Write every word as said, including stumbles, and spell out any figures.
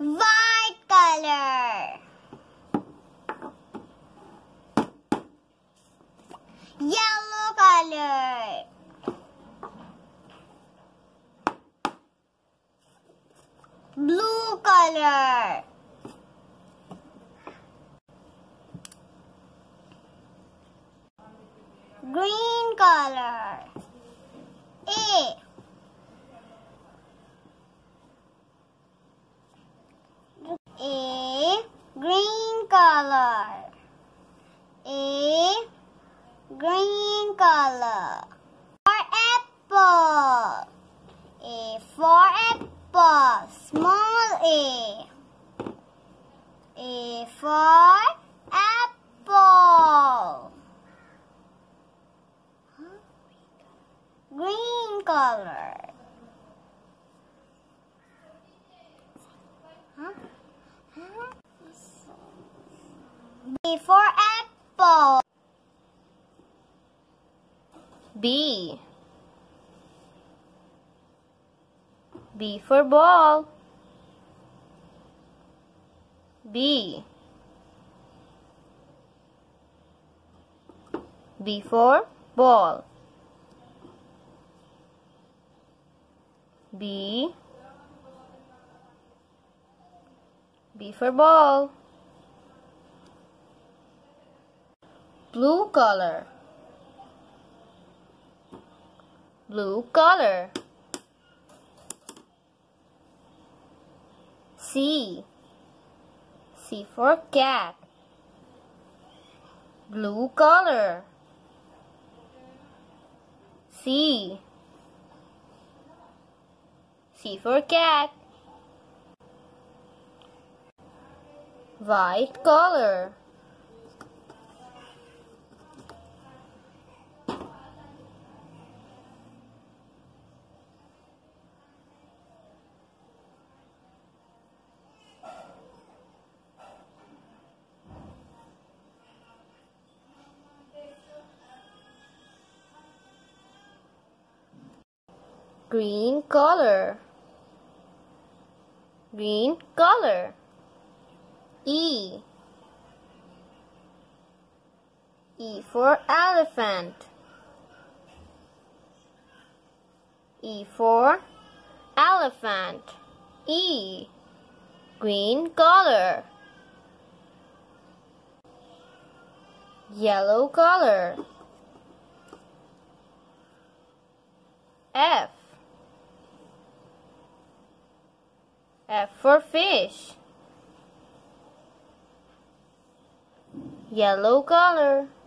white color, yellow color, blue color, green color. A. A. Green color. A. Green color. For apple. A for apple. Small a. A for apple. Green color. Huh? Huh? B for apple. B. B for ball. B. B for ball. B. B for ball. Blue color. Blue color. C. C for cat. Blue color. C. C for cat. White color. Green color. Green color. E. E for elephant. E for elephant. E. Green color. Yellow color. F. F for fish. Yellow color.